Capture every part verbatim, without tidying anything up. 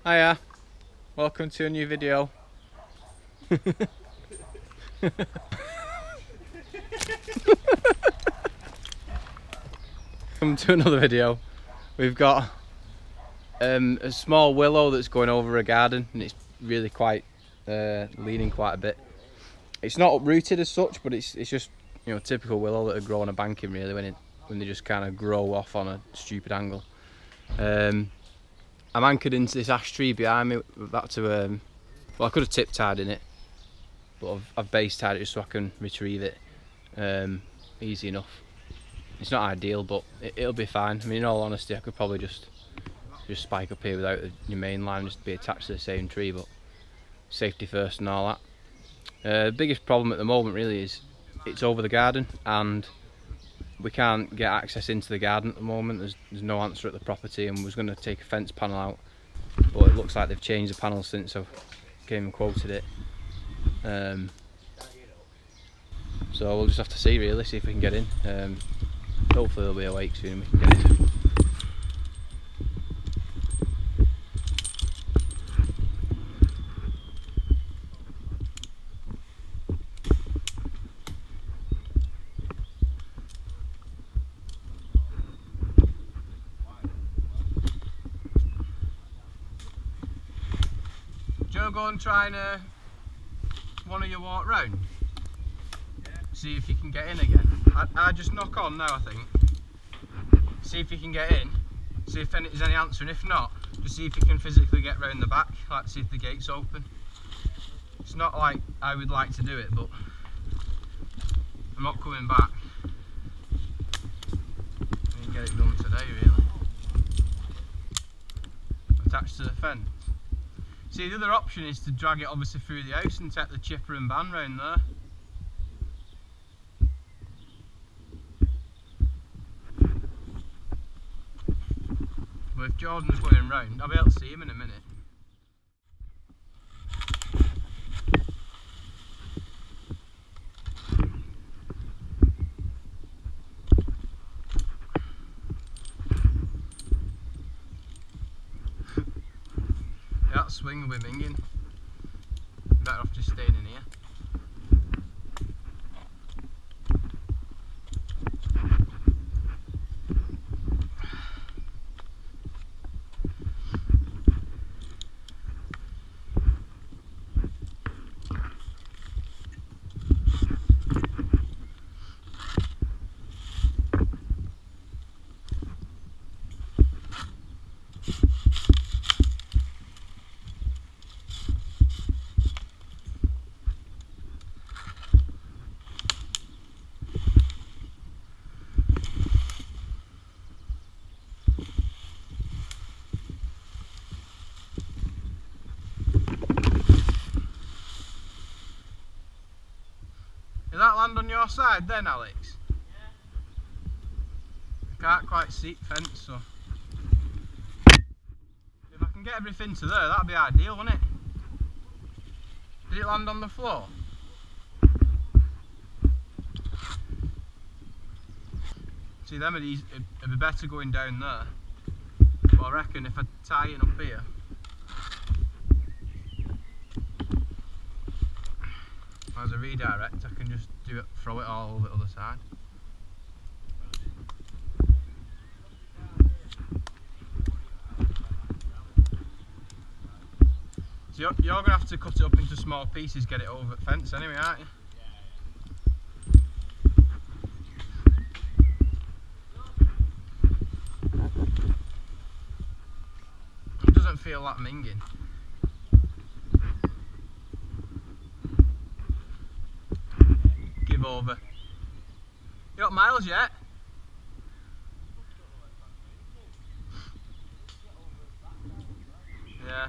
Hiya, welcome to a new video. Welcome to another video. We've got um, a small willow that's going over a garden, and it's really quite uh, leaning quite a bit. It's not uprooted as such, but it's it's just, you know, typical willow that would grow on a banking really when it when they just kind of grow off on a stupid angle. Um, I'm anchored into this ash tree behind me. That to um, well, I could have tip tied in it, but I've, I've base tied it just so I can retrieve it um, easy enough. It's not ideal, but it, it'll be fine. I mean, in all honesty, I could probably just just spike up here without the, your main line, just be attached to the same tree, but safety first and all that. Uh, the biggest problem at the moment really is it's over the garden, and we can't get access into the garden at the moment. There's, there's no answer at the property, and we was going to take a fence panel out, but it looks like they've changed the panel since I came and quoted it. Um, so we'll just have to see really, see if we can get in. Um, hopefully they'll be awake soon and we can get in. Joe, go and try and uh, one of you walk round. Yeah. See if you can get in again. I, I just knock on now, I think. See if you can get in. See if there's any answer, and if not, just see if you can physically get round the back. Like, see if the gate's open. It's not like I would like to do it, but I'm not coming back. I can get it done today, really. Attached to the fence. See, the other option is to drag it obviously through the house and take the chipper and van round there. But if Jordan's going round, I'll be able to see him in a minute. That swing will be minging. Better off just staying in here. Did that land on your side then, Alex? Yeah. I can't quite see the fence, so if I can get everything to there, that'd be ideal, wouldn't it? Did it land on the floor? See, them would it'd be better going down there. But I reckon if I tie it up here, as a redirect, I can just do it, throw it all over the other side. So you're, you're going to have to cut it up into small pieces, get it over the fence anyway, aren't you? It doesn't feel like minging. Over. You got miles yet? Yeah.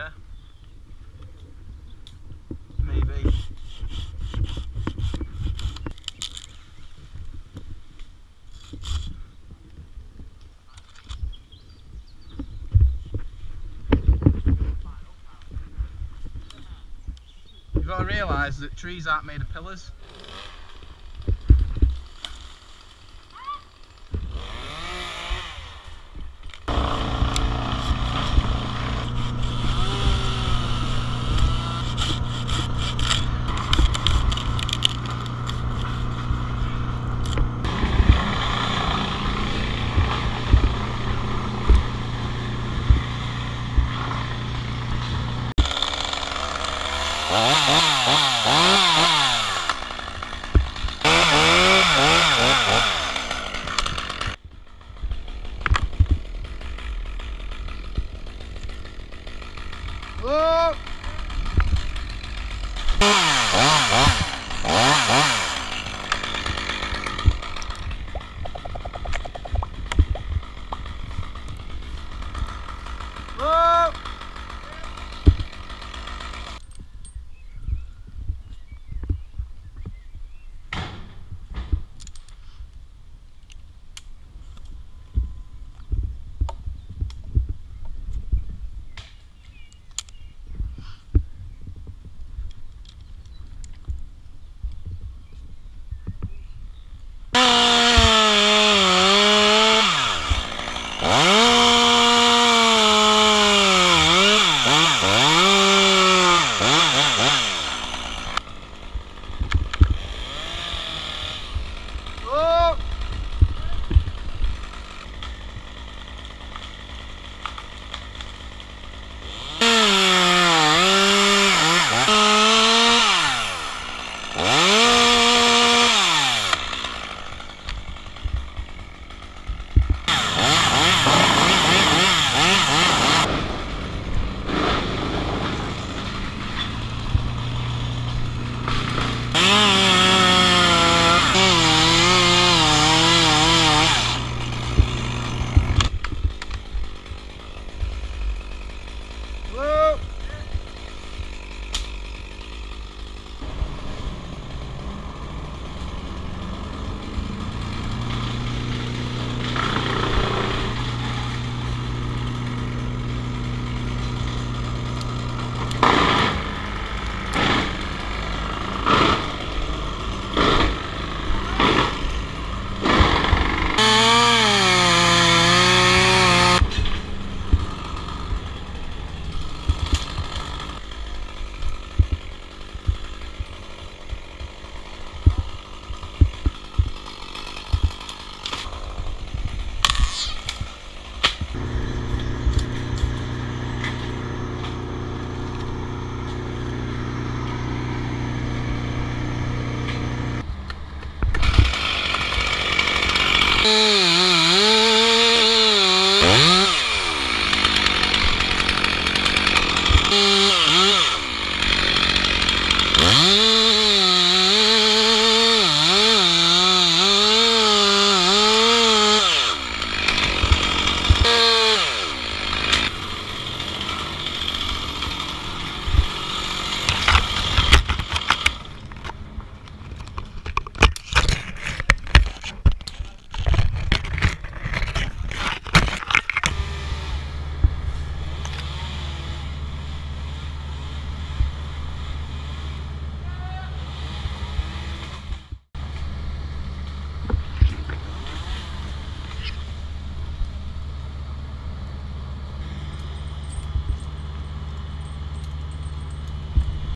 Yeah. Maybe. You've got to realise that trees aren't made of pillars.